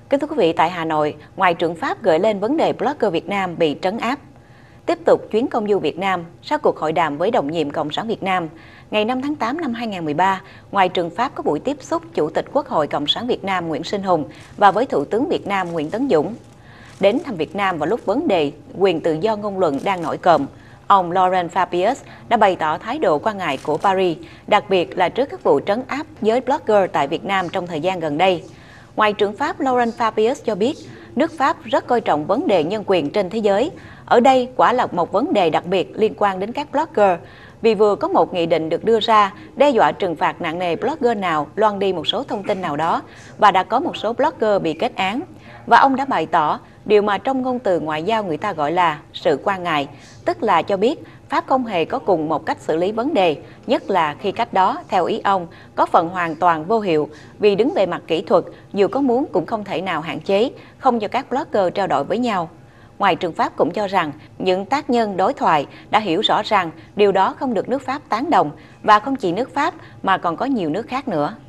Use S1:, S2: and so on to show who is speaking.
S1: Kính thưa quý vị, tại Hà Nội, Ngoại trưởng Pháp gợi lên vấn đề blogger Việt Nam bị trấn áp. Tiếp tục chuyến công du Việt Nam, sau cuộc hội đàm với đồng nhiệm Cộng sản Việt Nam, ngày 5 tháng 8 năm 2013, Ngoại trưởng Pháp có buổi tiếp xúc Chủ tịch Quốc hội Cộng sản Việt Nam Nguyễn Sinh Hùng và với Thủ tướng Việt Nam Nguyễn Tấn Dũng. Đến thăm Việt Nam vào lúc vấn đề quyền tự do ngôn luận đang nổi cộm, ông Laurent Fabius đã bày tỏ thái độ quan ngại của Paris, đặc biệt là trước các vụ trấn áp giới blogger tại Việt Nam trong thời gian gần đây. Ngoại trưởng Pháp Laurent Fabius cho biết, nước Pháp rất coi trọng vấn đề nhân quyền trên thế giới. Ở đây quả là một vấn đề đặc biệt liên quan đến các blogger, vì vừa có một nghị định được đưa ra đe dọa trừng phạt nặng nề blogger nào loan đi một số thông tin nào đó, và đã có một số blogger bị kết án. Và ông đã bày tỏ điều mà trong ngôn từ ngoại giao người ta gọi là sự quan ngại, tức là cho biết Pháp không hề có cùng một cách xử lý vấn đề, nhất là khi cách đó, theo ý ông, có phần hoàn toàn vô hiệu, vì đứng về mặt kỹ thuật, dù có muốn cũng không thể nào hạn chế, không cho các blogger trao đổi với nhau. Ngoại trưởng Pháp cũng cho rằng những tác nhân đối thoại đã hiểu rõ rằng điều đó không được nước Pháp tán đồng, và không chỉ nước Pháp mà còn có nhiều nước khác nữa.